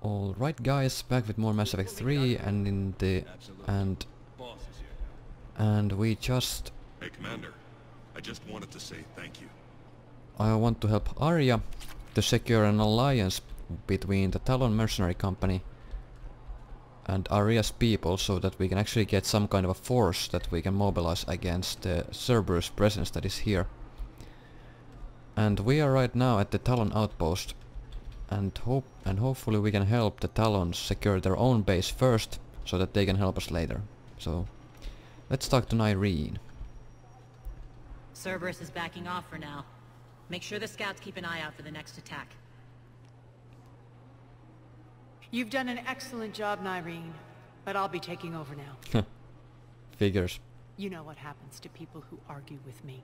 Alright guys, back with more Mass Effect 3 and in the and we just Hey Commander, I just wanted to say thank you. I want to help Arya to secure an alliance between the Talon mercenary company and Arya's people so that we can actually get some kind of a force that we can mobilize against the Cerberus presence that is here. And we are right now at the Talon outpost and hopefully we can help the Talons secure their own base first so that they can help us later. So let's talk to Nyreen. Cerberus is backing off for now. Make sure the scouts keep an eye out for the next attack. You've done an excellent job, Nyreen, but I'll be taking over now. Figures. You know what happens to people who argue with me.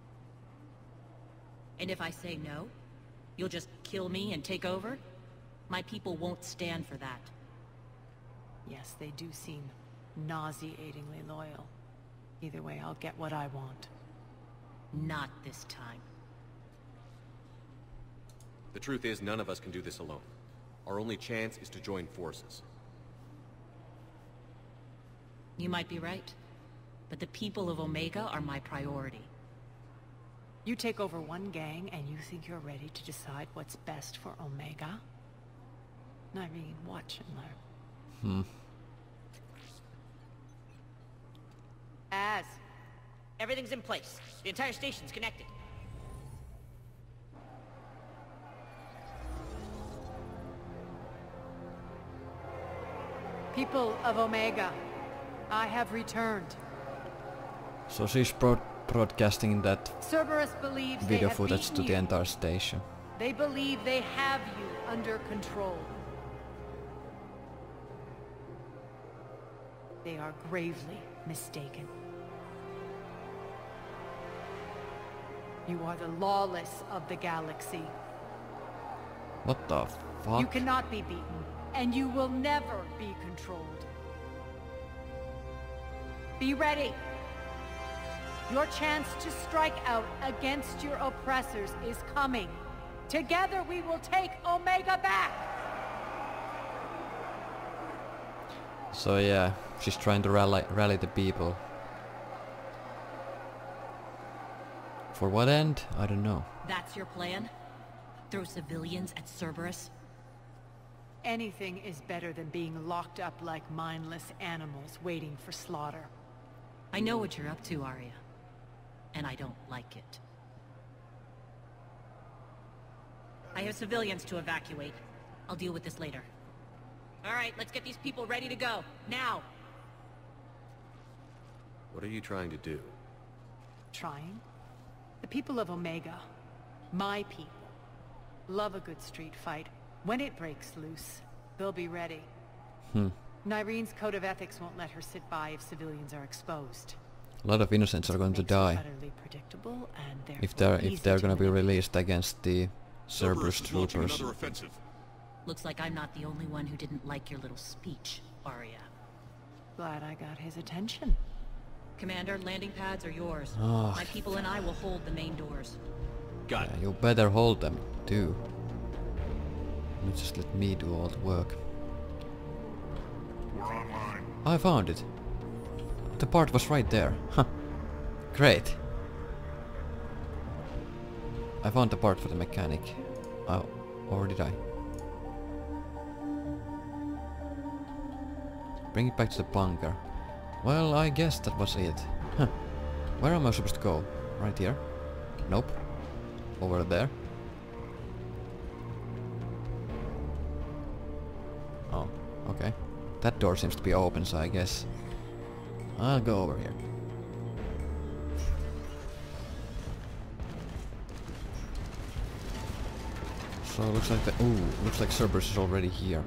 And if I say no, you'll just kill me and take over? My people won't stand for that. Yes, they do seem nauseatingly loyal. Either way, I'll get what I want. Not this time. The truth is, none of us can do this alone. Our only chance is to join forces. You might be right, but the people of Omega are my priority. You take over one gang and you think you're ready to decide what's best for Omega? Nyreen, watch and learn. Az, everything's in place. The entire station's connected. People of Omega, I have returned. So she's broadcasting that Cerberus believes they video have footage to beaten the you. entire station. They believe they have you under control. They are gravely mistaken. You are the lawless of the galaxy. What the fuck? You cannot be beaten, and you will never be controlled. Be ready. Your chance to strike out against your oppressors is coming. Together we will take Omega back! So yeah, she's trying to rally the people. For what end? I don't know. That's your plan? Throw civilians at Cerberus? Anything is better than being locked up like mindless animals waiting for slaughter. I know what you're up to, Arya. And I don't like it. I have civilians to evacuate. I'll deal with this later. Alright, let's get these people ready to go. Now! What are you trying to do? Trying? The people of Omega, my people, love a good street fight. When it breaks loose, they'll be ready. Nyreen's code of ethics won't let her sit by if civilians are exposed. A lot of innocents are going to die Utterly predictable and if they're going to be released against the Cerberus is launching troopers. another offensive. Looks like I'm not the only one who didn't like your little speech, Arya. Glad I got his attention. Commander, landing pads are yours. Oh. My people and I will hold the main doors. Got it. Yeah, you better hold them too. Don't just let me do all the work. We're online. I found it. The part was right there. Huh. Great. I found the part for the mechanic. Oh, or did I? Bring it back to the bunker. Well, I guess that was it. Huh. Where am I supposed to go? Right here? Nope. Over there? Oh, okay. That door seems to be open, so I guess I'll go over here. So looks like looks like Cerberus is already here.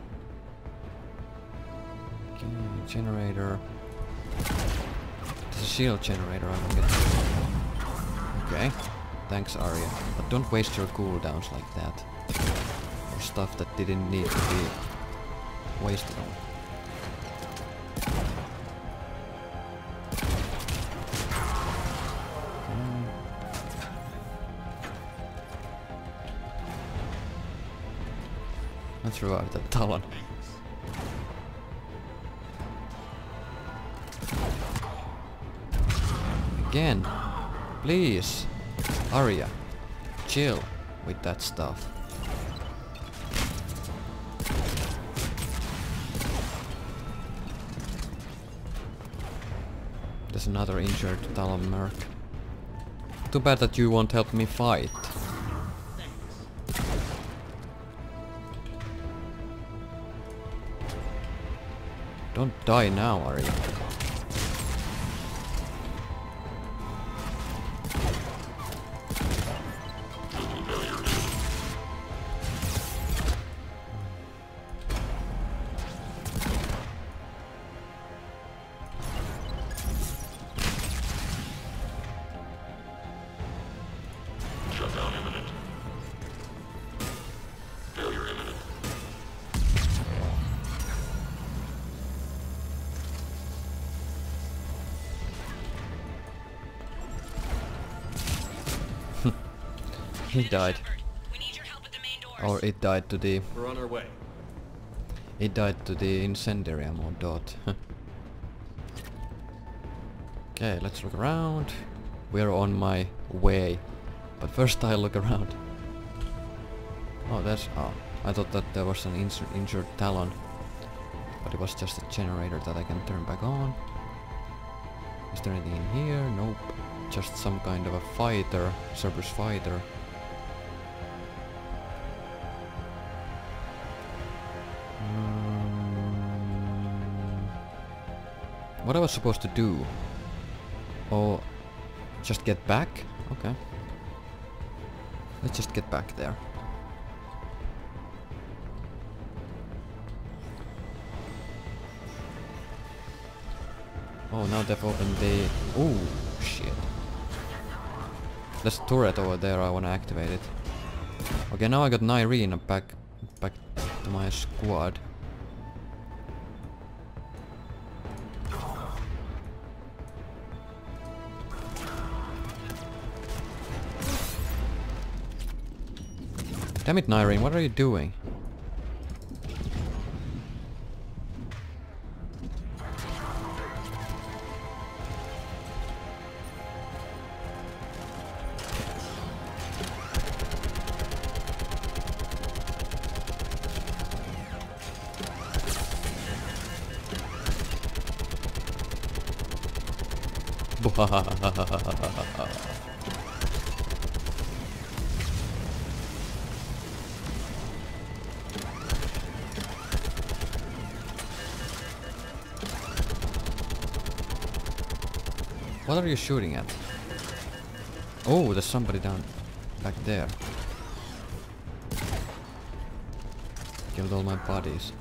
Okay, generator. There's a shield generator, I don't get it. Okay. Thanks, Arya. But don't waste your cooldowns like that. Or stuff that didn't need to be wasted on. throughout the Talon. Again, please, Arya, chill with that stuff. There's another injured Talon merc. Too bad that you won't help me fight. Don't die now, Arya. Shutdown imminent. Failure imminent. He died. We need your help at the main doors. Or it died to the... We're on our way. It died to the incendiary ammo dot. Okay, let's look around. We're on my way. But first I'll look around. Oh, that's... Oh, I thought that there was an injured Talon. But it was just a generator that I can turn back on. Is there anything in here? Nope. Just some kind of a fighter. Cerberus fighter. What I was supposed to do? Oh, just get back? Okay. Let's just get back there. Oh, now they've opened the... Ooh, shit. There's a turret over there, I wanna activate it. Okay, now I got Nyreen back to my squad. Damn it, Nyreen, what are you doing? What are you shooting at? Oh, there's somebody down back there. Killed all my buddies.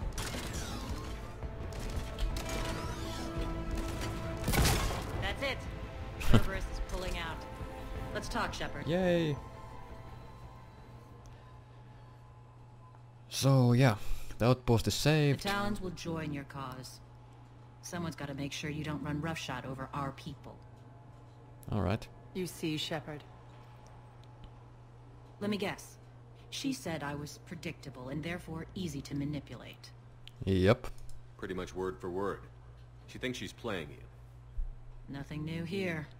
That's it. Cerberus is pulling out. Let's talk, Shepard. Yay! So yeah, the outpost is The saved. Talons will join your cause. Someone's got to make sure you don't run roughshod over our people. Alright. You see, Shepard. Let me guess. She said I was predictable and therefore easy to manipulate. Yep. Pretty much word for word. She thinks she's playing you. Nothing new here.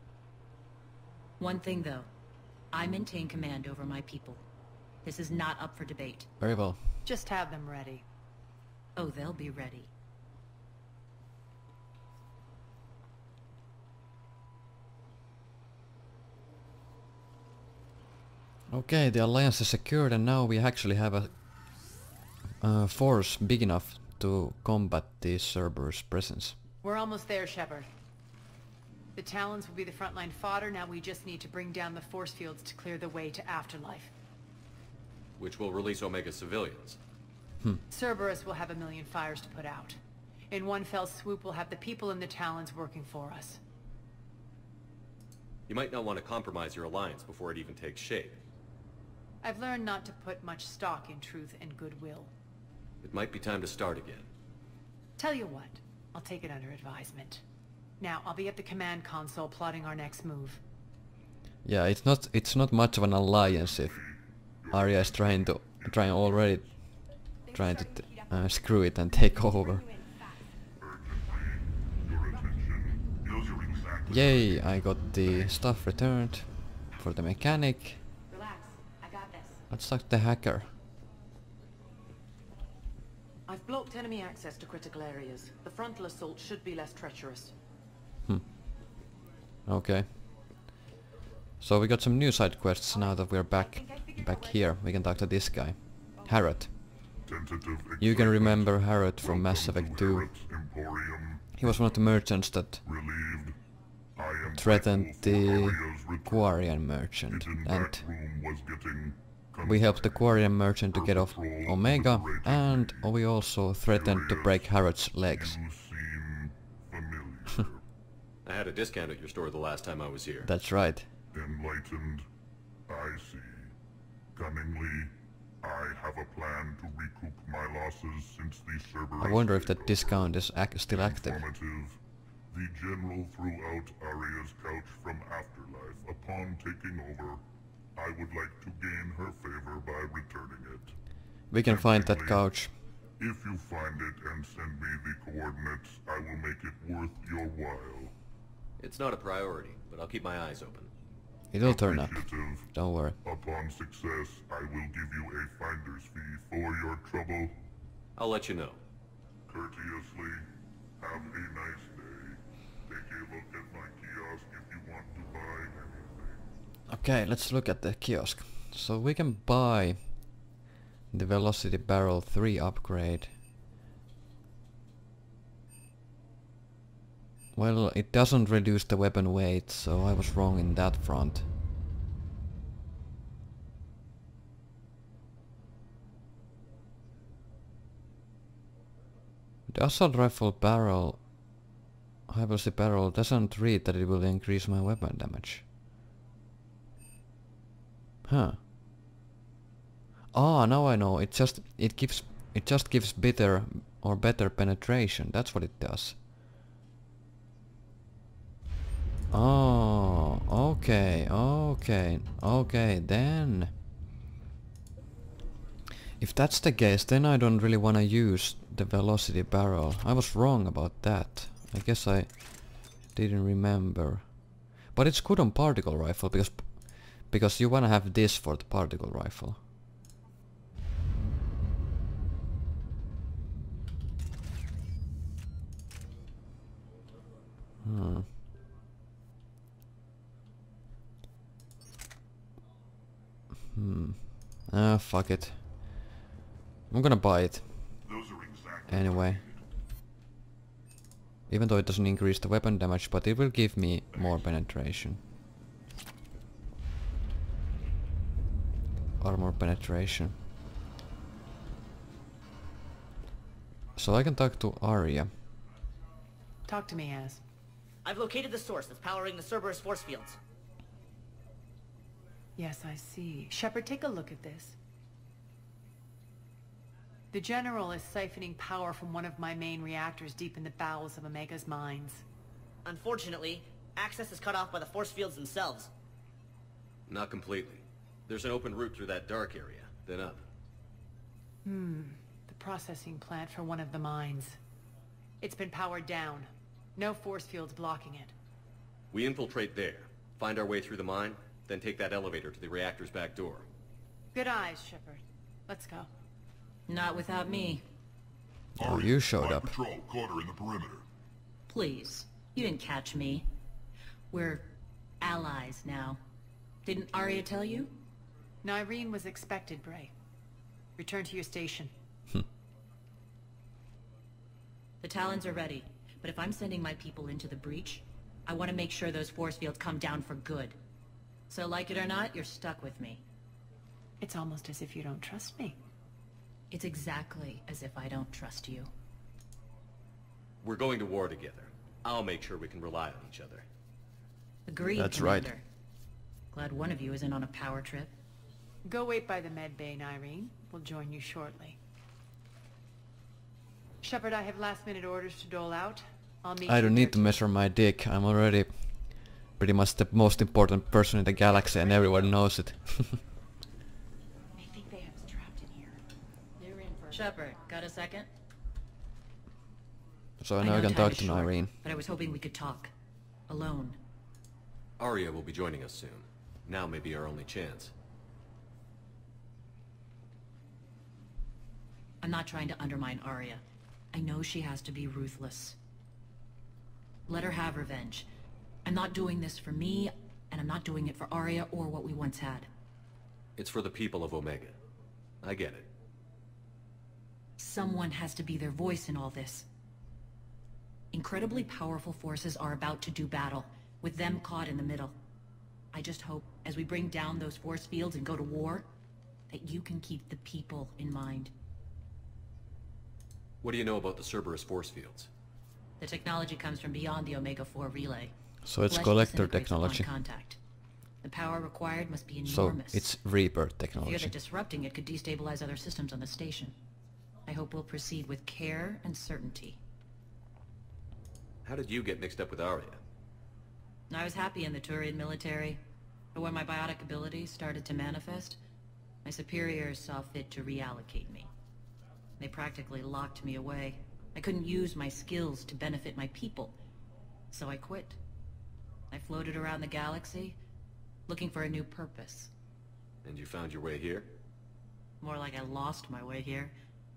One thing though. I maintain command over my people. This is not up for debate. Very well. Just have them ready. Oh, they'll be ready. Okay, the alliance is secured and now we actually have a force big enough to combat the Cerberus presence. We're almost there, Shepard. The Talons will be the frontline fodder, now we just need to bring down the force fields to clear the way to Afterlife. Which will release Omega civilians. Cerberus will have 1,000,000 fires to put out. In one fell swoop, we'll have the people in the Talons working for us. You might not want to compromise your alliance before it even takes shape. I've learned not to put much stock in truth and goodwill. It might be time to start again. Tell you what, I'll take it under advisement. Now, I'll be at the command console plotting our next move. Yeah, it's not much of an alliance if Arya is trying already trying to screw it and take over. Yay, I got the stuff returned for the mechanic. Relax, I got this. Let's talk to the hacker. I've blocked enemy access to critical areas. The frontal assault should be less treacherous. Okay. So we got some new side quests now that we're back here. We can talk to this guy. Harrod. You can remember Harrod from Mass Effect 2. He was one of the merchants that threatened the Quarian merchant, and we helped the Quarian merchant to get off Omega, and we also threatened to break Harrod's legs. I had a discount at your store the last time I was here. That's right. Enlightened, I see. Cunningly, I have a plan to recoup my losses since the Cerberus... I wonder if that discount is still active. Informative. The General threw out Aria's couch from Afterlife. Upon taking over, I would like to gain her favor by returning it. We can find that couch. If you find it and send me the coordinates, I will make it worth your while. It's not a priority, but I'll keep my eyes open. It'll turn up. Appreciative. Don't worry. Upon success, I will give you a finder's fee for your trouble. I'll let you know. Courteously, have a nice day. Take a look at my kiosk if you want to buy anything. Okay, let's look at the kiosk. So we can buy the Velocity Barrel 3 upgrade. Well, it doesn't reduce the weapon weight, so I was wrong in that front. The assault rifle barrel, high velocity barrel, doesn't read that it will increase my weapon damage. Huh. Ah, now I know. It just gives better penetration. That's what it does. Oh, okay, then. If that's the case, then I don't really want to use the velocity barrel. I was wrong about that. I guess I didn't remember. But it's good on particle rifle because you want to have this for the particle rifle. Ah, fuck it. I'm gonna buy it. Anyway. Even though it doesn't increase the weapon damage, but it will give me more penetration. Armor penetration. So I can talk to Arya. Talk to me, Az. I've located the source that's powering the Cerberus force fields. Yes, I see. Shepard, take a look at this. The General is siphoning power from one of my main reactors deep in the bowels of Omega's mines. Unfortunately, access is cut off by the force fields themselves. Not completely. There's an open route through that dark area, then up. The processing plant for one of the mines. It's been powered down. No force fields blocking it. We infiltrate there, find our way through the mine, then take that elevator to the reactor's back door. Good eyes, Shepard. Let's go. Not without me. Oh, you showed up. Patrol, caught her in the perimeter. Please. You didn't catch me. We're allies now. Didn't Arya tell you? Nyreen was expected, Bray. Return to your station. The Talons are ready, but if I'm sending my people into the breach, I want to make sure those force fields come down for good. So like it or not, you're stuck with me. It's almost as if you don't trust me. It's exactly as if I don't trust you. We're going to war together. I'll make sure we can rely on each other. Agreed, That's Commander. right. Glad one of you isn't on a power trip. Go wait by the med bay, Nyreen. We'll join you shortly. Shepard, I have last-minute orders to dole out. I'll meet I you don't there need to measure my dick. I'm already pretty much the most important person in the galaxy and everyone knows it. I think they have us trapped in here. They're in for a Shepard, got a second? So now I can time talk is to short, Nyreen. but I was hoping we could talk. Alone. Arya will be joining us soon. Now may be our only chance. I'm not trying to undermine Arya. I know she has to be ruthless. Let her have revenge. I'm not doing this for me, and I'm not doing it for Arya or what we once had. It's for the people of Omega. I get it. Someone has to be their voice in all this. Incredibly powerful forces are about to do battle, with them caught in the middle. I just hope, as we bring down those force fields and go to war, that you can keep the people in mind. What do you know about the Cerberus force fields? The technology comes from beyond the Omega-4 relay. So it's Flesh collector disintegrates upon technology. Contact. The power required must be So enormous. it's Reaper Fear technology. that disrupting it could destabilize other systems on the station. I hope we'll proceed with care and certainty. How did you get mixed up with Arya? I was happy in the Turian military, but when my biotic abilities started to manifest, my superiors saw fit to reallocate me. They practically locked me away. I couldn't use my skills to benefit my people, so I quit. I floated around the galaxy, looking for a new purpose. And you found your way here? More like I lost my way here.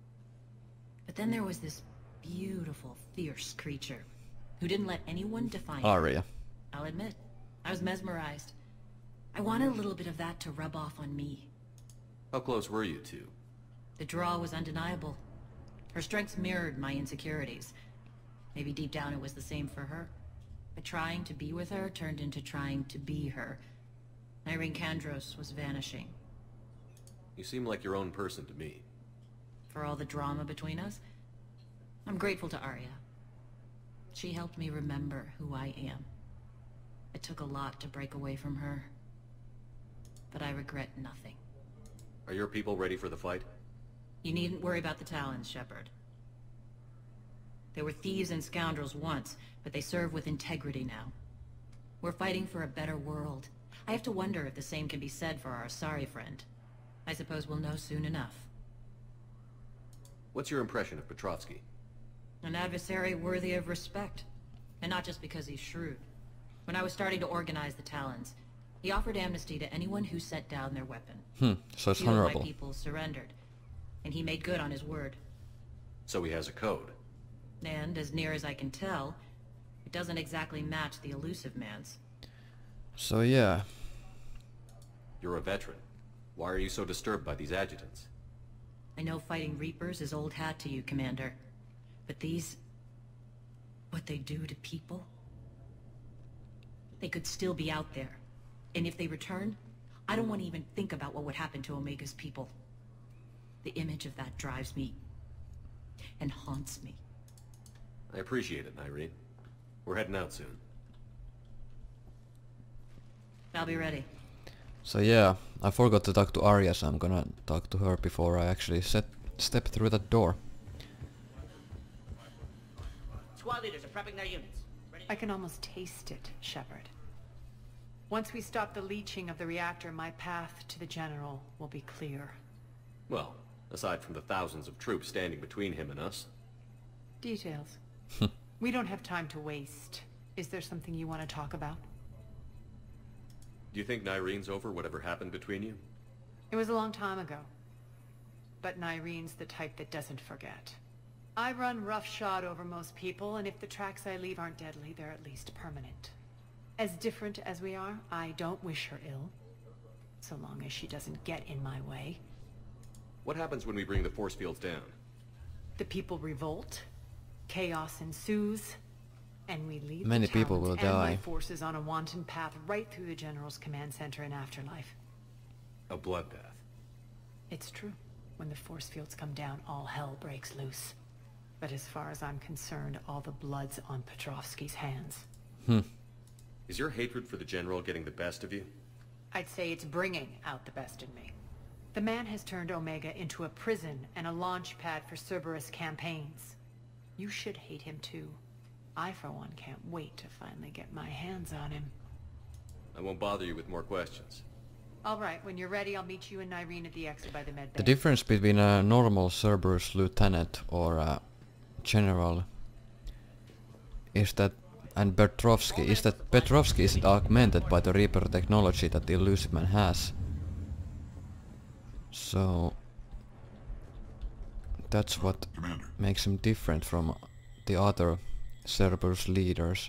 But then there was this beautiful, fierce creature who didn't let anyone define her. Arya. I'll admit, I was mesmerized. I wanted a little bit of that to rub off on me. How close were you two? The draw was undeniable. Her strengths mirrored my insecurities. Maybe deep down it was the same for her. But trying to be with her turned into trying to be her. Nyreen Kandros was vanishing. You seem like your own person to me. For all the drama between us, I'm grateful to Arya. She helped me remember who I am. It took a lot to break away from her, but I regret nothing. Are your people ready for the fight? You needn't worry about the Talons, Shepard. They were thieves and scoundrels once, but they serve with integrity now. We're fighting for a better world. I have to wonder if the same can be said for our Asari friend. I suppose we'll know soon enough. What's your impression of Petrovsky? An adversary worthy of respect. And not just because he's shrewd. When I was starting to organize the Talons, he offered amnesty to anyone who set down their weapon. So it's Few of honorable. my people surrendered, and he made good on his word. So he has a code. And, as near as I can tell, it doesn't exactly match the Elusive Man's. So yeah. You're a veteran. Why are you so disturbed by these adjutants? I know fighting Reapers is old hat to you, Commander. But these... what they do to people? They could still be out there. And if they return, I don't want to even think about what would happen to Omega's people. The image of that drives me... and haunts me. I appreciate it, Nyreen. We're heading out soon. I'll be ready. So yeah, I forgot to talk to Arya, so I'm gonna talk to her before I actually step through that door. Squad leaders are prepping their units. Ready? I can almost taste it, Shepard. Once we stop the leaching of the reactor, my path to the General will be clear. Well, aside from the thousands of troops standing between him and us. Details. We don't have time to waste. Is there something you want to talk about? Do you think Nyreen's over whatever happened between you? It was a long time ago. But Nyreen's the type that doesn't forget. I run roughshod over most people, and if the tracks I leave aren't deadly, they're at least permanent. As different as we are, I don't wish her ill. So long as she doesn't get in my way. What happens when we bring the force fields down? The people revolt, chaos ensues, and we lead Many the people Talons will and my die. forces on a wanton path right through the General's command center and afterlife. A bloodbath. It's true. When the force fields come down, all hell breaks loose. But as far as I'm concerned, all the blood's on Petrovsky's hands. Is your hatred for the General getting the best of you? I'd say it's bringing out the best in me. The man has turned Omega into a prison and a launch pad for Cerberus campaigns. You should hate him too. I, for one, can't wait to finally get my hands on him. I won't bother you with more questions. All right, when you're ready, I'll meet you and Irene at the exit by the med bay. The difference between a normal Cerberus lieutenant or a general is that, and Petrovsky, is that Petrovsky is augmented by the Reaper technology that the Illusive Man has. So that's what Commander. makes him different from the other Cerberus leaders.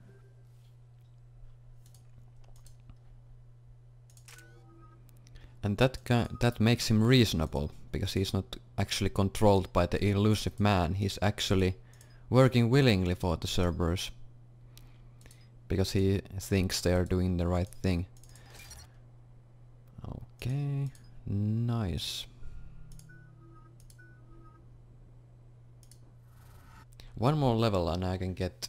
And that makes him reasonable, because he's not actually controlled by the Illusive Man. He's actually working willingly for the Cerberus, because he thinks they are doing the right thing. Okay, nice. One more level and I can get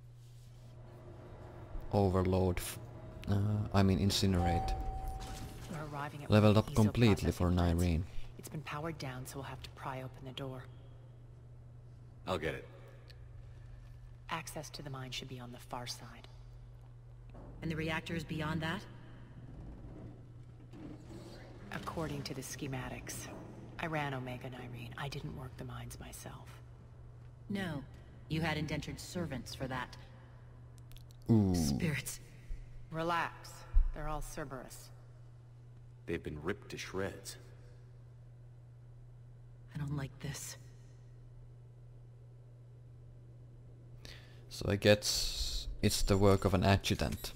Overload, I mean Incinerate. We're arriving at Leveled one of up the completely exoprocessing for plants. Nyreen. It's been powered down, so we'll have to pry open the door. I'll get it. Access to the mine should be on the far side. And the reactor is beyond that? According to the schematics. I ran Omega, Nyreen. I didn't work the mines myself. No. You had indentured servants for that. Ooh. Spirits. Relax. They're all Cerberus. They've been ripped to shreds. I don't like this. So I guess it's the work of an adjutant.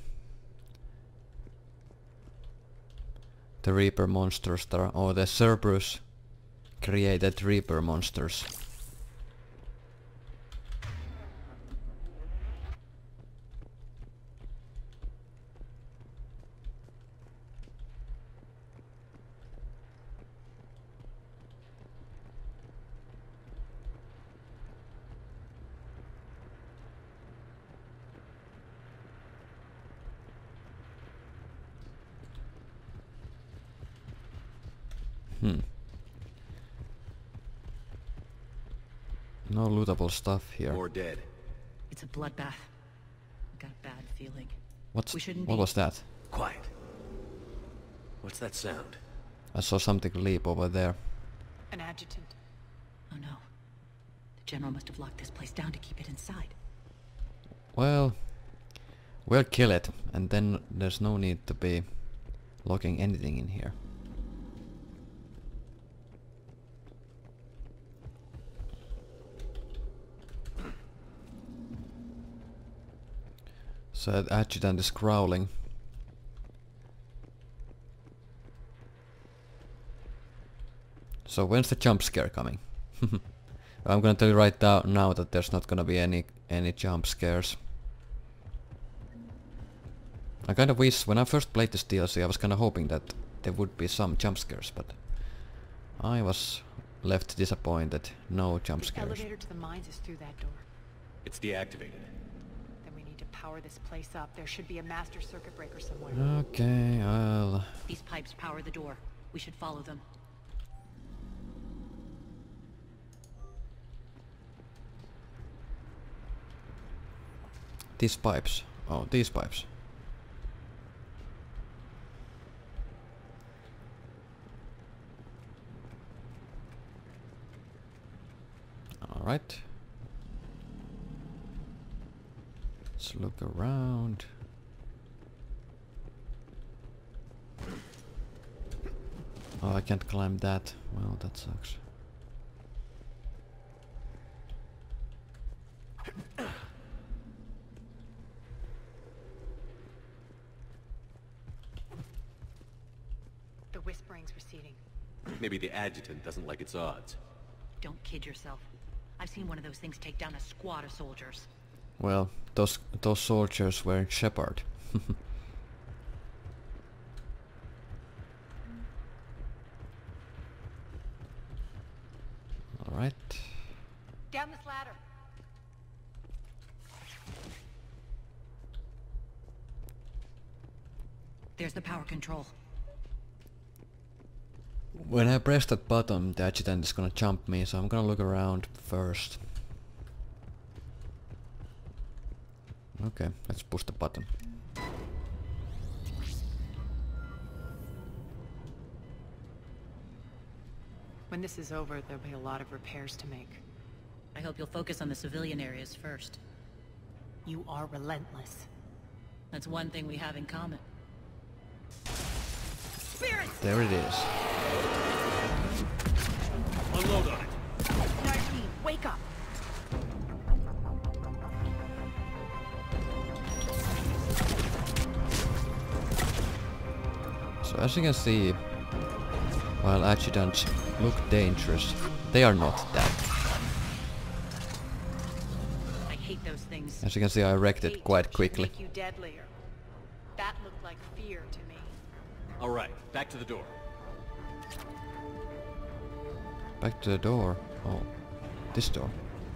The Reaper monsters that are, or the Cerberus created Reaper monsters. No lootable stuff here. More dead. It's a bloodbath. I got a bad feeling. What's We shouldn't what be. was that? Quiet. What's that sound? I saw something leap over there. An adjutant. Oh no. The General must have locked this place down to keep it inside. Well, we'll kill it, and then there's no need to be locking anything in here. So that adjutant is growling. So when's the jump scare coming? I'm gonna tell you right now that there's not gonna be any jump scares. I kind of wish, when I first played this DLC, I was kind of hoping that there would be some jump scares, but I was left disappointed. No jump The scares. elevator to the mines is through that door. It's deactivated. Then we need to power this place up. There should be a master circuit breaker somewhere. Okay, I'll... These pipes power the door. We should follow them. These pipes. Oh, these pipes. Alright. Let's look around. Oh, I can't climb that. Well, that sucks. The whispering's receding. Maybe the adjutant doesn't like its odds. Don't kid yourself. I've seen one of those things take down a squad of soldiers. Well, those soldiers were Shepard. Alright. Down this ladder. There's the power control. When I press that button, the adjutant is gonna jump me, so I'm gonna look around first. Okay, let's push the button. When this is over, there'll be a lot of repairs to make. I hope you'll focus on the civilian areas first. You are relentless. That's one thing we have in common. There it is. Unload on it. Nardine, wake up! So as you can see, while adjutants look dangerous, they are not that. I hate those things. As you can see, I wrecked it Hate quite should quickly. Make you deadlier. That looked like fear to me. All right, back to the door. Back to the door. Oh, this door.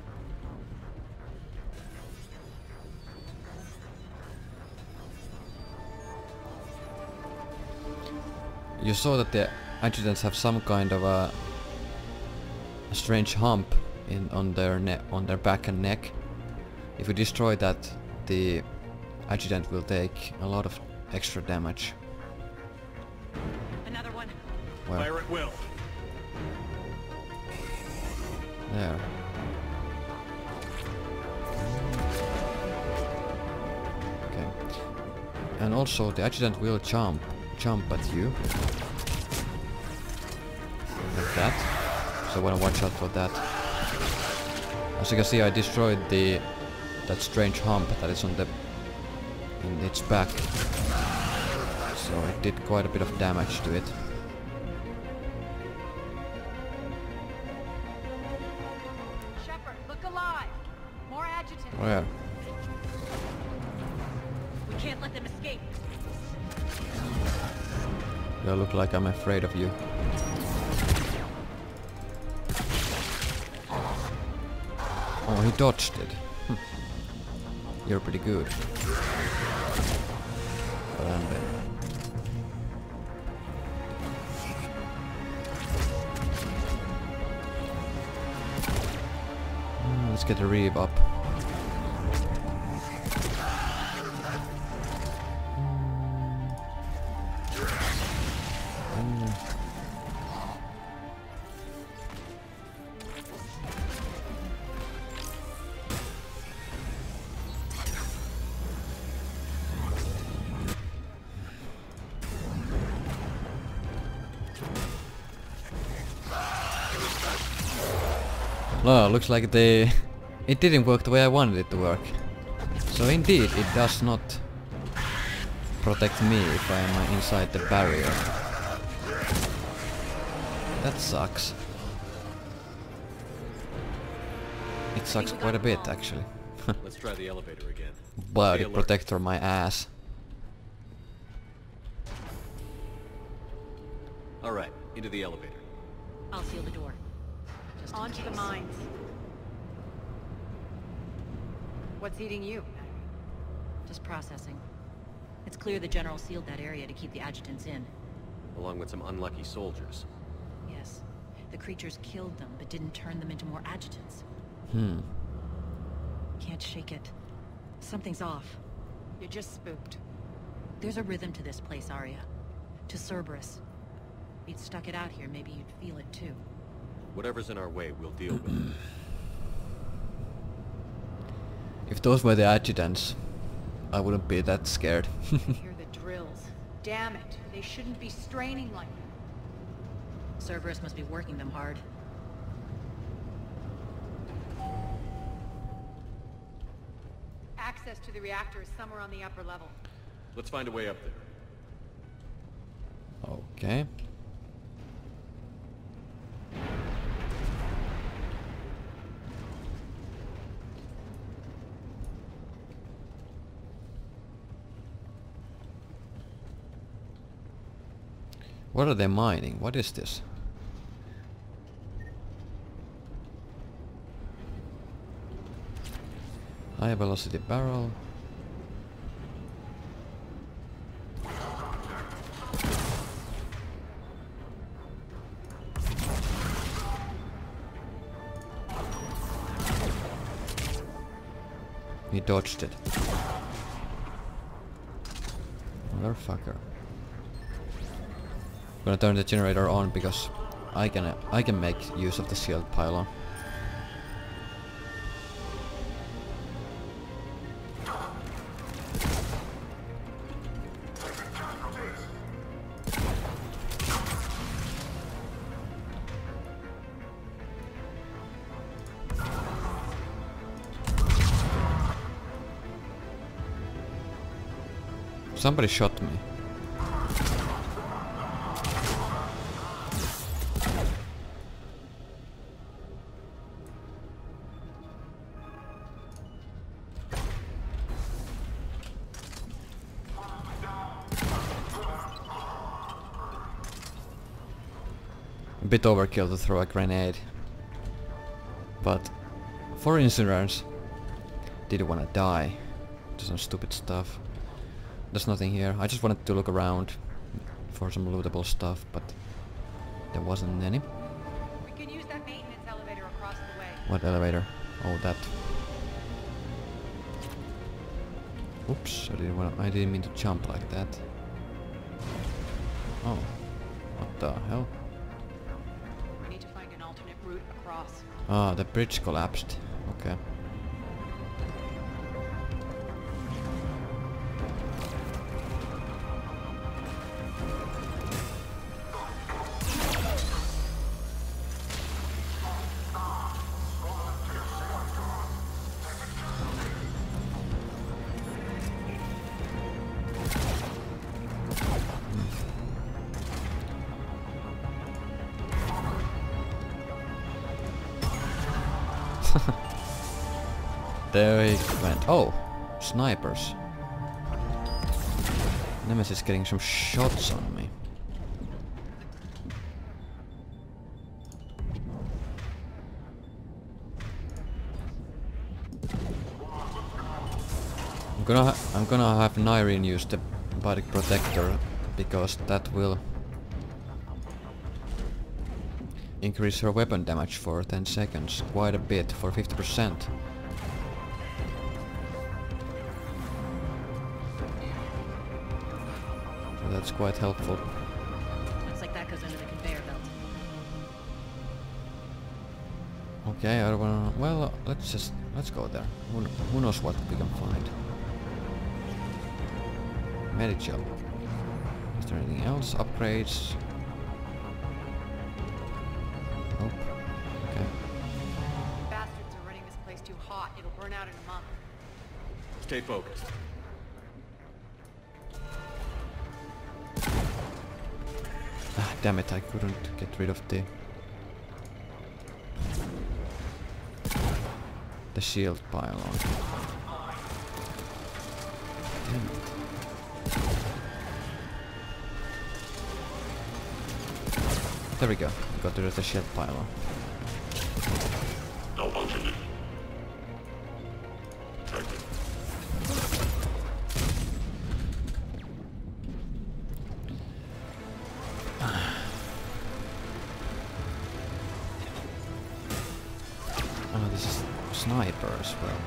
You saw that the adjutants have some kind of a strange hump on their back and neck. If you destroy that, the adjutant will take a lot of extra damage. Another one. Well, Fire at will. there. Okay. And also the adjutant will jump at you. Like that. So I wanna watch out for that. As you can see, I destroyed that strange hump that is in its back. So it did quite a bit of damage to it. Shepard, look alive! More adjutants! Where? We can't let them escape. You look like I'm afraid of you. Oh, he dodged it. You're pretty good. But I'm better. Let's get the reeve up. Well, looks like it didn't work the way I wanted it to work. So indeed, it does not protect me if I am inside the barrier. That sucks. It sucks quite a bit, actually. Let's try the elevator again. Body Stay alert. protector my ass. All right, into the elevator. I'll seal the door. Just in Onto the case. mines. What's eating you? Just processing. It's clear the General sealed that area to keep the adjutants in. Along with some unlucky soldiers. Yes. The creatures killed them, but didn't turn them into more adjutants. Can't shake it. Something's off. You're just spooked. There's a rhythm to this place, Arya. To Cerberus. If you'd stuck it out here, maybe you'd feel it too. Whatever's in our way, we'll deal with it. If those were the adjutants, I wouldn't be that scared. I hear the drills. Damn it. They shouldn't be straining like that. Cerberus must be working them hard. Access to the reactor is somewhere on the upper level. Let's find a way up there. Okay. What are they mining? What is this? High velocity barrel. He dodged it. Motherfucker. I'm gonna turn the generator on because I can make use of the shield pylon. Somebody shot me. A bit overkill to throw a grenade. But for insurance, didn't wanna die to some stupid stuff. There's nothing here. I just wanted to look around for some lootable stuff, but there wasn't any. We can use that maintenance elevator across the way. What elevator? Oh, that. Oops, I didn't mean to jump like that. Oh, what the hell? We need to find an alternate route across. Ah, the bridge collapsed. Okay. There he went. Oh, snipers. Nemesis getting some shots on me. I'm gonna have Nyreen use the body protector because that will increase her weapon damage for 10 seconds, quite a bit, for 50%. So that's quite helpful. Looks like that goes under the conveyor belt. Okay, I don't wanna... Well, let's go there. Who knows what we can find. Medical. Is there anything else? Upgrades? Nope. Okay. Bastards are running this place too hot. It'll burn out in a month. Stay focused. Ah, damn it, I couldn't get rid of the shield pylon. Damn it. There we go. Got rid of the shield pylon. Oh, this is sniper as well.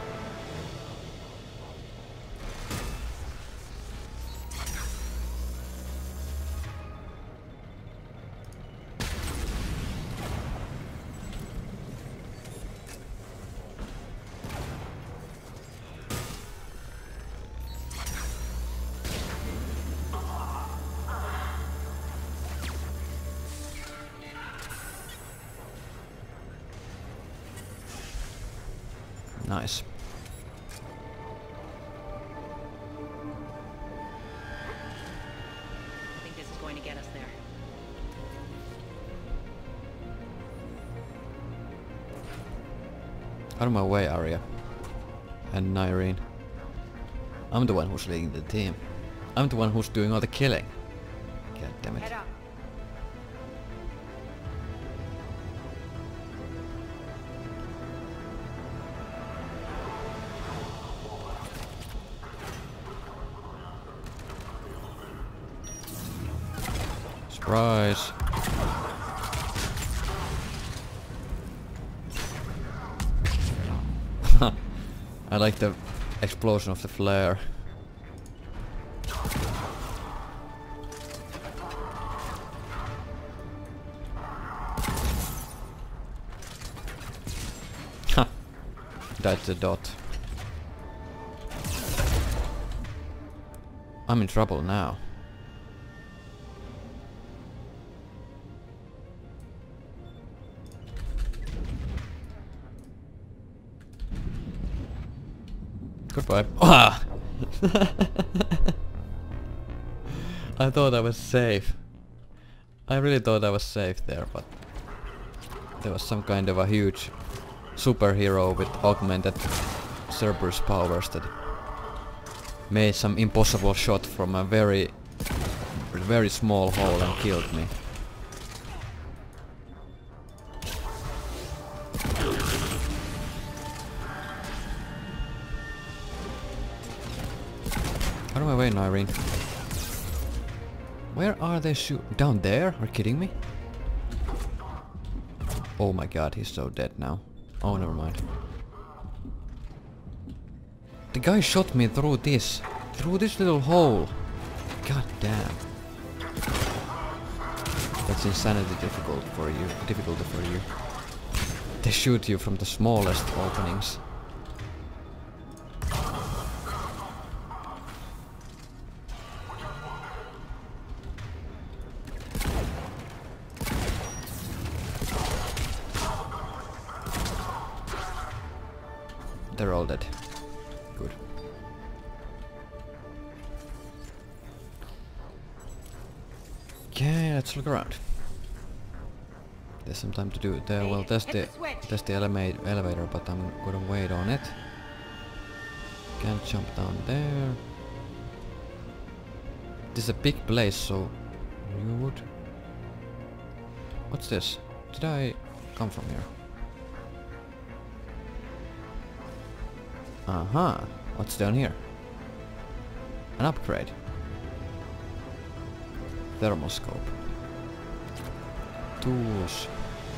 Nice. I think this is going to get us there. Out of my way, Arya. And Nyreen. I'm the one who's leading the team. I'm the one who's doing all the killing. God damn it. Head up. Surprise. I like the explosion of the flare. That's the dot. I'm in trouble now. Goodbye. Ah! I thought I was safe. I really thought I was safe there, but there was some kind of a huge superhero with augmented Cerberus powers that made some impossible shot from a very small hole and killed me. Out of my way, Nyreen. Where are they down there? Are you kidding me? Oh my god, he's so dead now. Oh, never mind. The guy shot me through this little hole. God damn. That's insanity difficulty for you. They shoot you from the smallest openings. They're all dead. Good. Okay, let's look around. There's some time to do it there. Well, there's the elevator, but I'm gonna wait on it. Can't jump down there. This is a big place, so you would. What's this? Did I come from here? Uh-huh. What's down here? An upgrade. Thermoscope. Tools.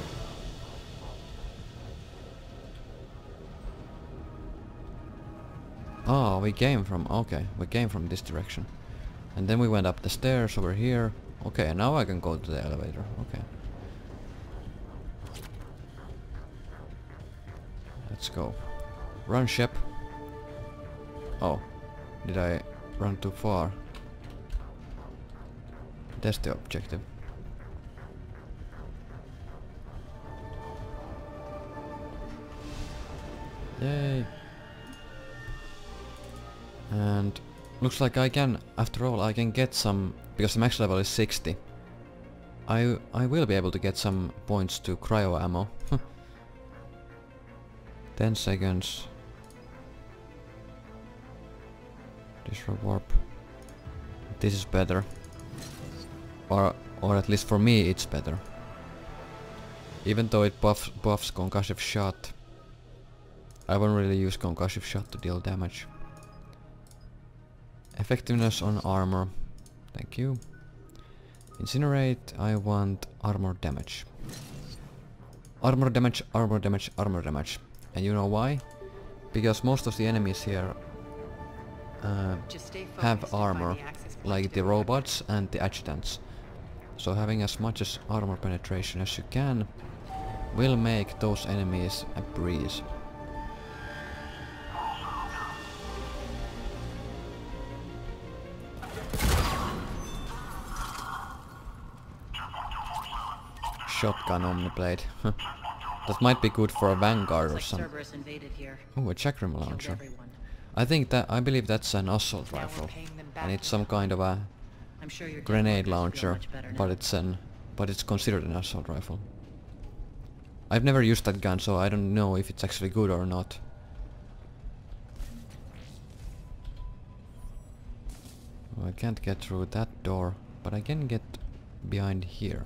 Oh, we came from this direction. And then we went up the stairs over here. Okay, now I can go to the elevator. Okay. Let's go. Run, ship. Oh, did I run too far? That's the objective. Yay! And looks like I can, after all, I can get some, because the max level is 60. I will be able to get some points to cryo ammo. 10 seconds. Disrupt warp. This is better. Or at least for me it's better. Even though it buffs concussive shot. I won't really use concussive shot to deal damage. Effectiveness on armor. Thank you. Incinerate, I want armor damage. Armor damage, armor damage, armor damage. And you know why? Because most of the enemies here have armor, like the robots and the adjutants. So having as much as armor penetration as you can will make those enemies a breeze. Shotgun Omniblade. That might be good for a Vanguard or something. Oh, a chakram launcher. I believe that's an assault rifle, and it's some kind of a grenade launcher, but it's considered an assault rifle. I've never used that gun, so I don't know if it's actually good or not. Well, I can't get through that door, but I can get behind here.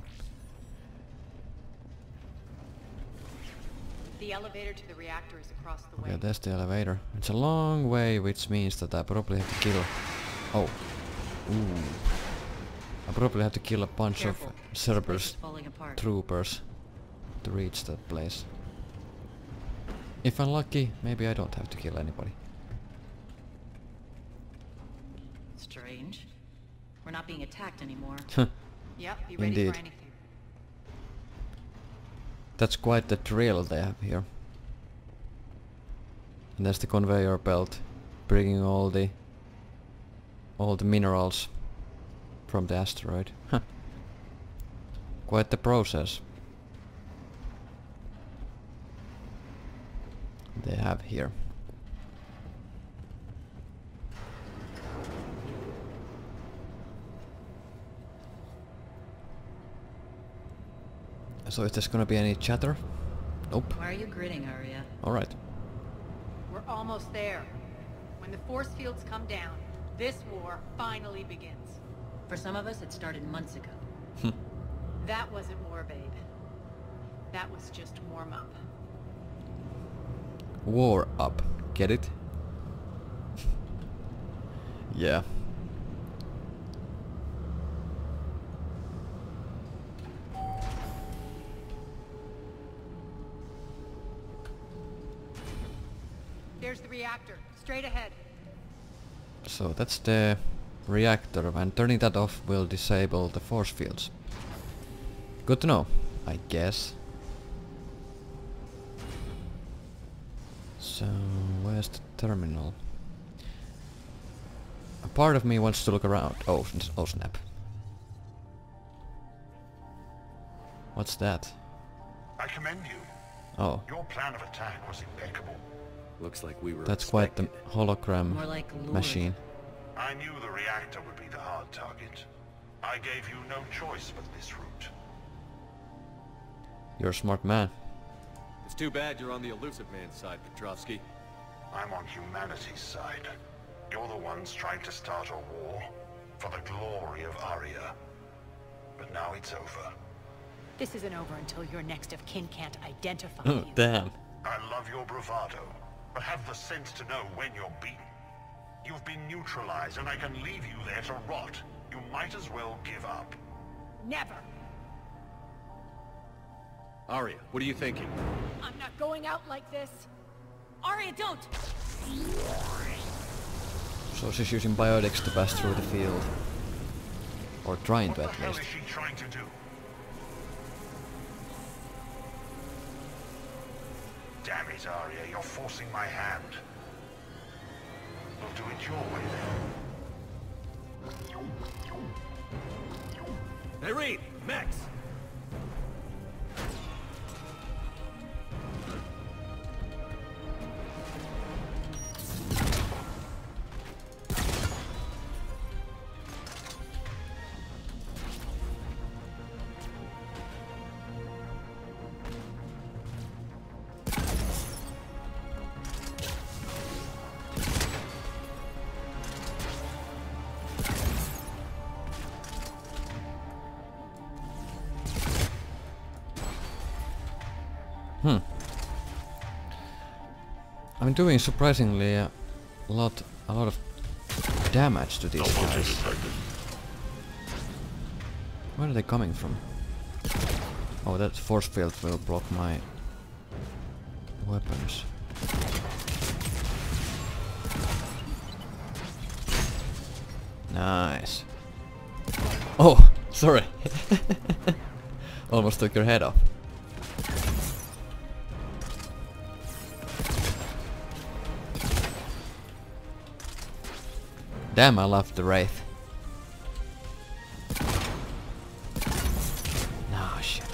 The elevator to the reactor is across the way. Okay, there's the elevator. It's a long way, which means that I probably have to kill... Oh. Ooh. I probably have to kill a bunch of Cerberus troopers to reach that place. If I'm lucky, maybe I don't have to kill anybody. Strange. We're not being attacked anymore. Yep, be ready Indeed. for anything. That's quite the drill they have here. And there's the conveyor belt bringing all the minerals from the asteroid. Huh. Quite the process they have here. So is there gonna be any chatter? Nope. Why are you grinning, Arya? Alright. We're almost there. When the force fields come down, this war finally begins. For some of us, it started months ago. That wasn't war, babe. That was just warm-up. War up. Get it? Yeah. There's the reactor. Straight ahead. So that's the reactor, and turning that off will disable the force fields. Good to know, I guess. So where's the terminal? A part of me wants to look around. Oh snap. What's that? I commend you. Oh, Your plan of attack was impeccable. Looks like we were that's quite the expected. hologram More like lured. machine. I knew the reactor would be the hard target. I gave you no choice but this route. You're a smart man. It's too bad you're on the Illusive Man's side, Petrovsky. I'm on humanity's side. You're the ones trying to start a war for the glory of Arya. But now it's over. This isn't over until your next of kin can't identify Oh, you. damn. I love your bravado, but have the sense to know when you're beaten. You've been neutralized, and I can leave you there to rot. You might as well give up. Never! Arya, what are you thinking? I'm not going out like this! Arya, don't! So she's using biotics to pass through the field. Or trying What to the at hell least. is she trying to do? Damn it, Arya, you're forcing my hand. We'll do it your way then. Irene! Max! I'm doing surprisingly a lot of damage to these guys. Where are they coming from? Oh, that force field will block my weapons. Nice. Oh, sorry. Almost took your head off. Damn, I love the Wraith. Oh shit.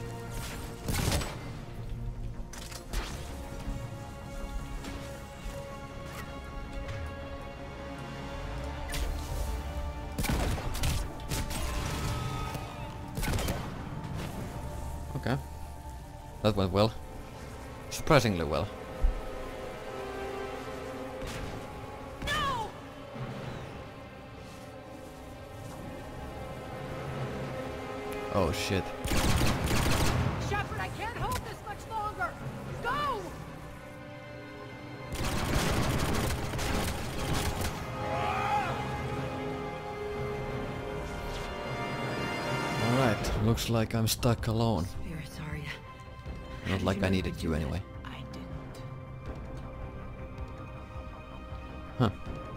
Okay. That went well. Surprisingly well. Oh shit. Shepard, I can't hold this much longer! Go! Alright, looks like I'm stuck alone. Spirits, Arya. Not like I needed you anyway. I didn't. Huh.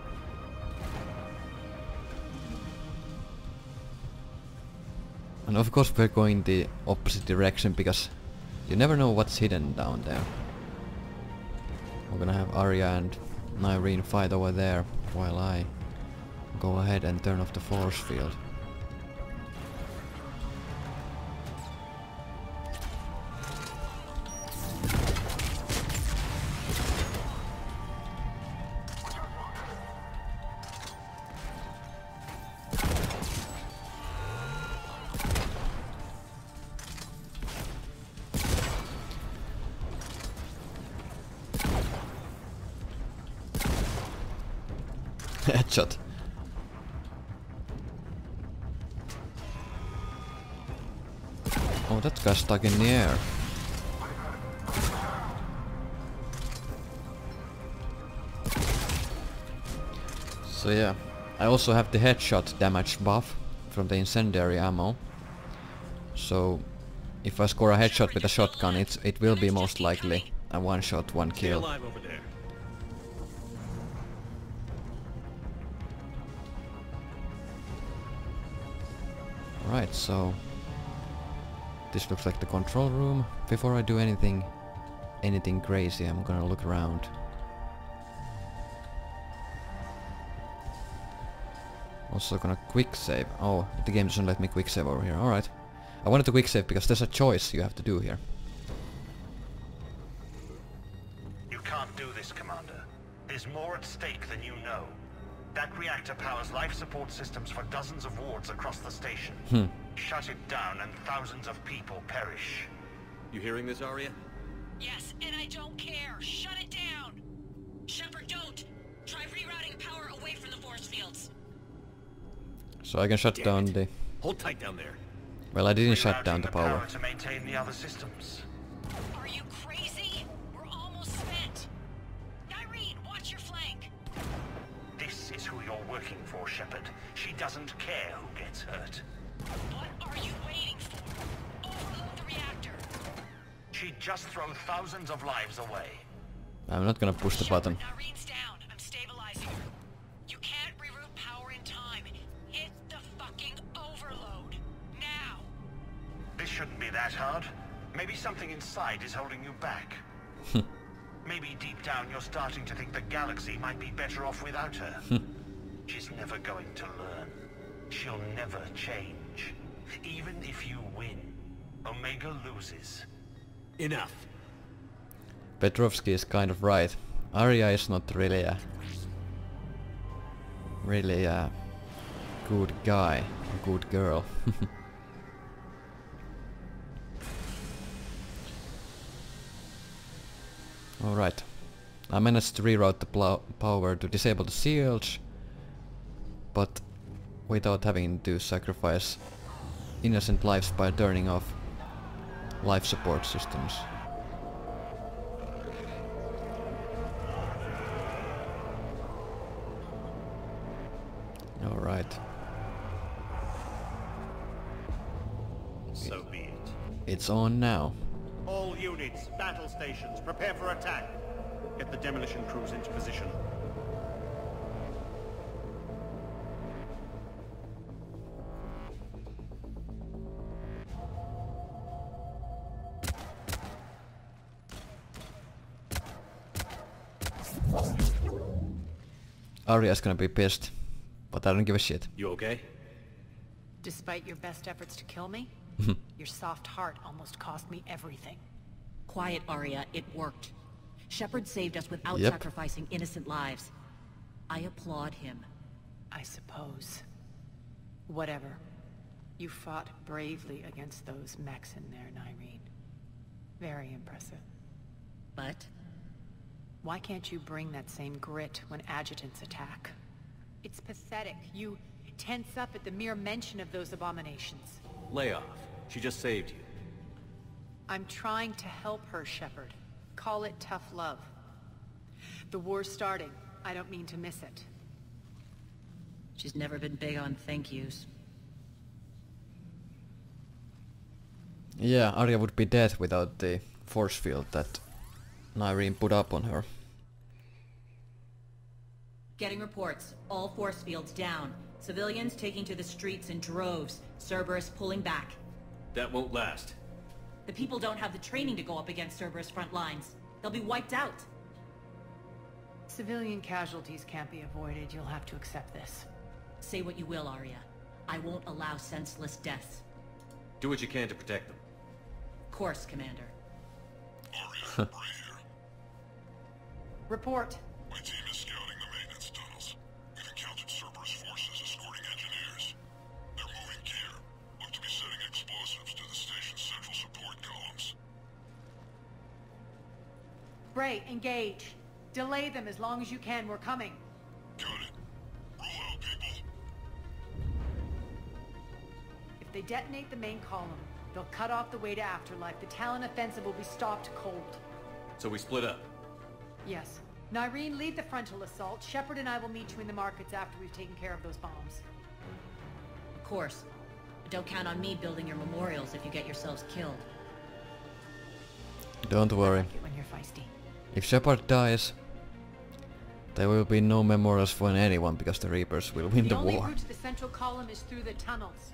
And of course we're going the opposite direction because you never know what's hidden down there. We're gonna have Arya and Nyreen fight over there while I go ahead and turn off the force field. Headshot. Oh, that guy's stuck in the air. So yeah, I also have the headshot damage buff from the incendiary ammo. So if I score a headshot with a shotgun, it will be most likely a one shot, one kill. Right, so this looks like the control room. Before I do anything crazy, I'm gonna look around. Also gonna quick save. Oh, the game doesn't let me quick save over here. Alright. I wanted to quick save because there's a choice you have to do here. You can't do this, Commander. There's more at stake than you know. That reactor powers life support systems for dozens of wards across the station. Shut it down and thousands of people perish. You hearing this, Arya? Yes, and I don't care. Shut it down. Shepard, don't. Try rerouting power away from the force fields. So I can shut down the... Hold tight down there. Well, I didn't shut down the power. To maintain the other systems. Are you crazy? We're almost spent. Nyreen, watch your flank. This is who you're working for, Shepard. She doesn't care who gets hurt. What are you waiting for? Overload the reactor. She'd just throw thousands of lives away. I'm not gonna push the button. Nyreen's down. I'm stabilizing her. You can't reroute power in time. Hit the fucking overload. Now. This shouldn't be that hard. Maybe something inside is holding you back. Maybe deep down you're starting to think the galaxy might be better off without her. She's never going to learn. She'll never change. Even if you win, Omega loses. Enough. Petrovsky is kind of right. Arya is not really a good guy, a good girl. Alright. I managed to reroute the power to disable the seals, but without having to sacrifice innocent lives by turning off life support systems. Alright. So be it. It's on now. All units, battle stations, prepare for attack. Get the demolition crews into position. Arya's gonna be pissed, but I don't give a shit. You okay? Despite your best efforts to kill me, your soft heart almost cost me everything. Quiet, Arya. It worked. Shepard saved us without Yep. sacrificing innocent lives. I applaud him. I suppose. Whatever. You fought bravely against those mechs in there, Nyreen. Very impressive. But Why can't you bring that same grit when adjutants attack? It's pathetic. You tense up at the mere mention of those abominations. Lay off. She just saved you. I'm trying to help her, Shepard. Call it tough love. The war's starting. I don't mean to miss it. she's never been big on thank yous. Yeah, Arya would be dead without the force field that Nyreen put up on her. Getting reports. All force fields down. Civilians taking to the streets in droves. Cerberus pulling back. That won't last. The people don't have the training to go up against Cerberus front lines. They'll be wiped out. Civilian casualties can't be avoided. You'll have to accept this. Say what you will, Arya. I won't allow senseless deaths. Do what you can to protect them. Of course, Commander. Arya, Bray here. Report. My team is scouting the maintenance tunnels. We've encountered Cerberus forces escorting engineers. They're moving gear. Look to be setting explosives to the station's central support columns. Bray, engage. Delay them as long as you can. We're coming. Got it. Roll out, people. If they detonate the main column, they'll cut off the way to Afterlife. The Talon offensive will be stopped cold. So we split up. Yes. Nyreen, lead the frontal assault. Shepard and I will meet you in the markets after we've taken care of those bombs. Of course. But don't count on me building your memorials if you get yourselves killed. Don't worry. I like it when you're feisty. If Shepard dies, there will be no memorials for anyone because the Reapers will win the only war. route to the central column is through the tunnels.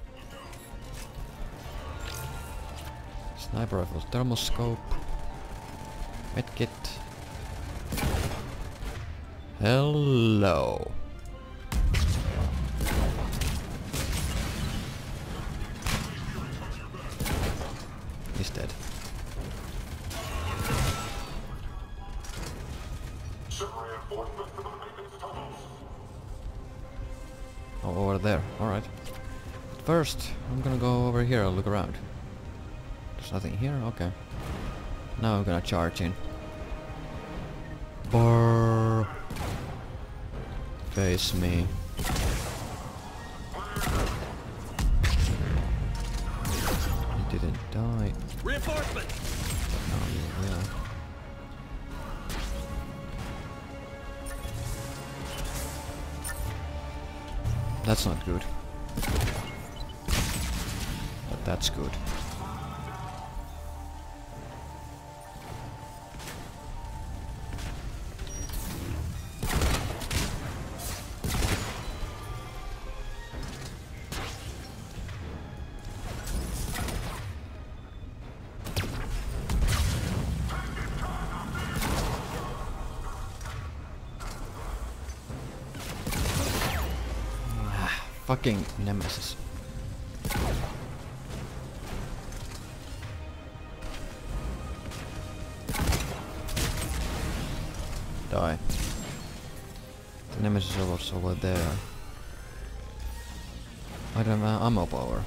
Sniper rifle, thermoscope, medkit. Hello. He's dead. Oh, over there. Alright. First, I'm gonna go over here and look around. There's nothing here? Okay. Now I'm gonna charge in. Brrr. Face me. You didn't die. Reinforcement! No, you will. That's not good. But that's good. Fucking Nemesis. Die. The Nemesis is also over there. I don't have ammo power.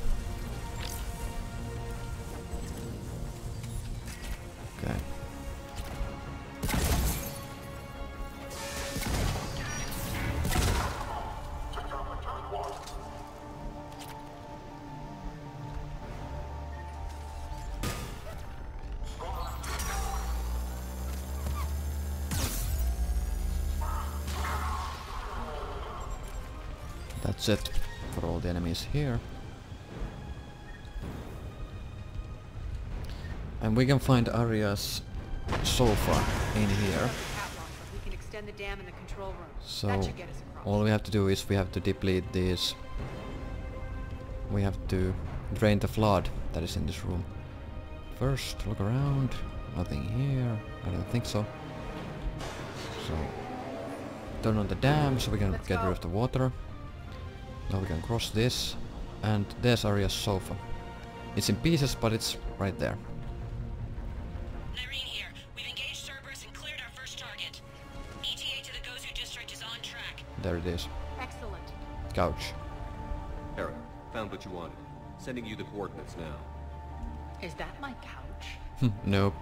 Okay. That's it for all the enemies here. And we can find Arya's sofa in here. We can extend the dam in the control room. So That should get us across. all we have to do is we have to deplete these. We have to drain the flood that is in this room. First, look around. Nothing here. I don't think so. So turn on the dam so we can get rid of the water. Now we can cross this, and there's Arya's sofa. It's in pieces, but it's right there. Nyreen here. We've engaged Cerberus and cleared our first target. ETA to the Gozu district is on track. There it is. Excellent. Couch. Hera, found what you wanted. Sending you the coordinates now. Is that my couch? Nope.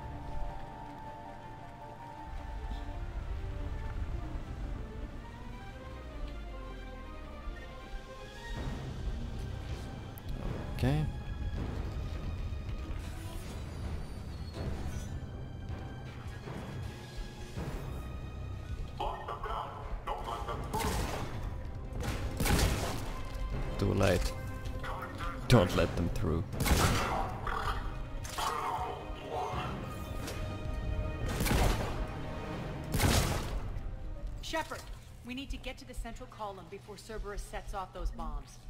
Okay. Too late. Don't let them through. Shepard, we need to get to the central column before Cerberus sets off those bombs.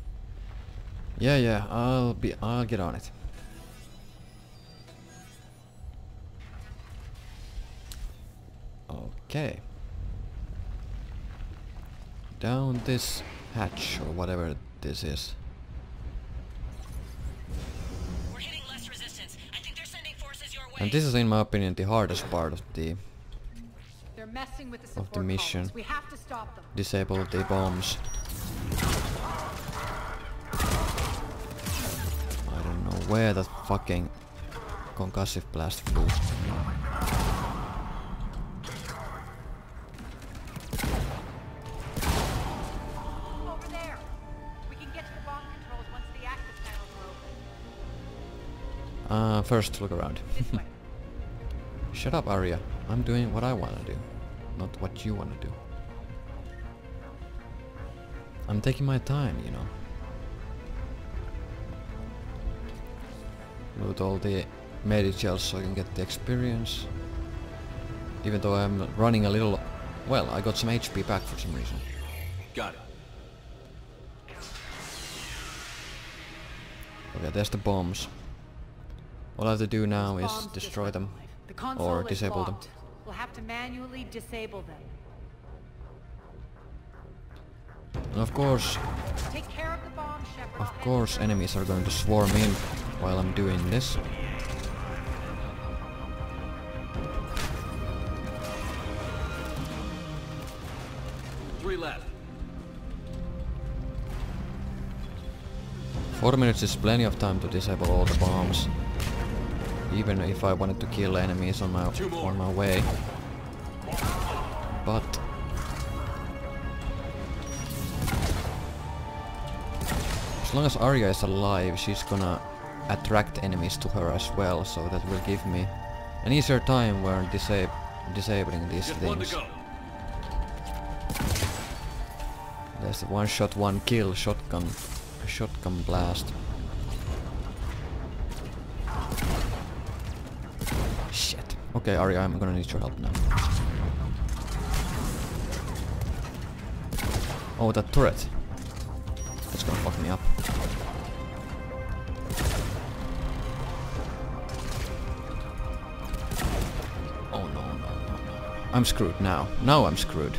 Yeah, I'll get on it. Okay. down this hatch or whatever this is. We're hitting less resistance. I think they're sending forces your way. And this is, in my opinion, the hardest part of the Messing with the support mission. columns. We have to stop them. Disable the bombs. I don't know where that fucking concussive blast flew. Over there. We can get to the bomb controls once the access panels are open. First look around. This way. Shut up, Arya. I'm doing what I wanna do, not what you wanna do. I'm taking my time, you know. Loot all the medicels so I can get the experience. Even though I'm running a little... Well, I got some HP back for some reason. Got it. Okay, there's the bombs. All I have to do now is Bombs destroy just them. went live. The console Or is disable them. locked. We'll have to manually disable them. And of course, Take care of the bomb, Shepard. of course enemies are going to swarm in while I'm doing this. Three left. 4 minutes is plenty of time to disable all the bombs. Even if I wanted to kill enemies on my way. But as long as Arya is alive, she's gonna attract enemies to her as well, so that will give me an easier time when disabling these Just one to things. go. There's the one shot, one kill shotgun blast. Shit. Okay, Arya, I'm gonna need your help now. Oh, that turret. That's gonna fuck me up. Oh no, no, no, no. I'm screwed now. Now I'm screwed.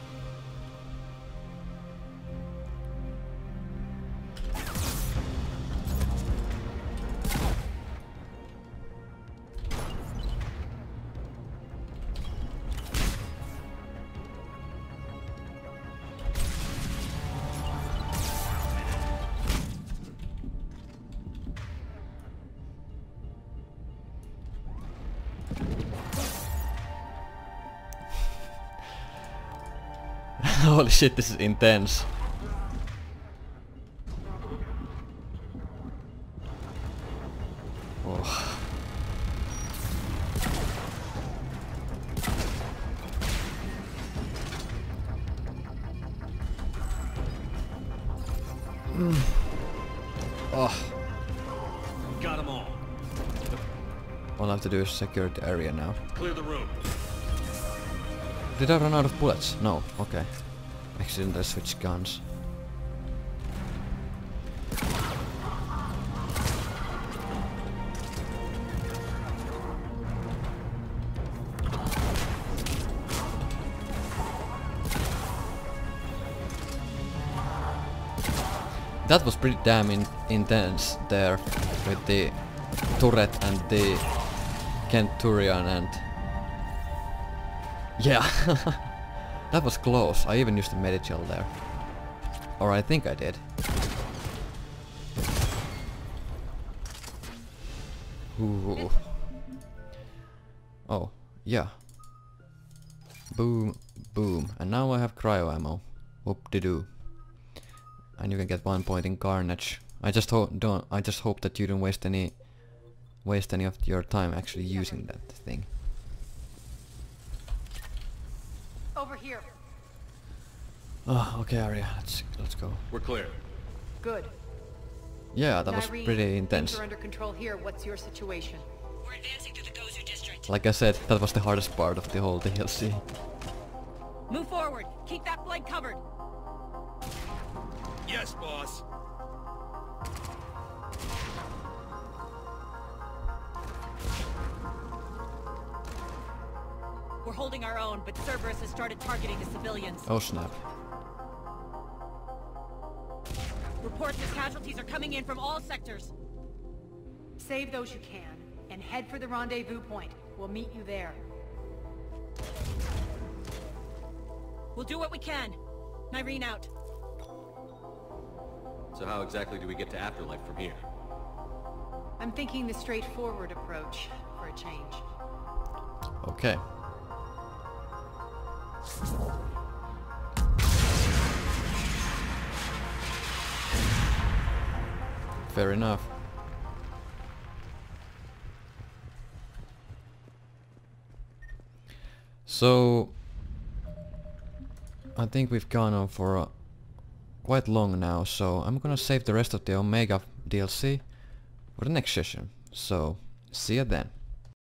Holy shit, this is intense. Oh. Oh. Got them all. All I have to do is secure the area now. Clear the room. Did I run out of bullets? No, okay. Accidentally switch guns. That was pretty damn intense there with the turret and the Kenturian and... Yeah, that was close. I even used the Medicel there. Or I think I did. Ooh. Oh, yeah. Boom, boom. And now I have cryo ammo. Whoop-de-doo. And you can get 1 point in Carnage. I just hope that you don't waste any of your time actually using that thing. Over here. Oh, okay, Arya, let's go. We're clear. Good. Yeah, that was Nyreen, pretty intense. things are under control here. What's your situation? We're advancing through the Gozu district. Like I said, that was the hardest part of the whole DLC. Move forward. Keep that flank covered. Yes, boss. We're holding our own, but Cerberus has started targeting the civilians. Oh snap. Reports that casualties are coming in from all sectors. Save those you can, and head for the rendezvous point. We'll meet you there. We'll do what we can. Nyreen out. So how exactly do we get to Afterlife from here? I'm thinking the straightforward approach, for a change. Okay. Fair enough. So I think we've gone on for quite long now, so I'm gonna save the rest of the Omega DLC for the next session. So see you then.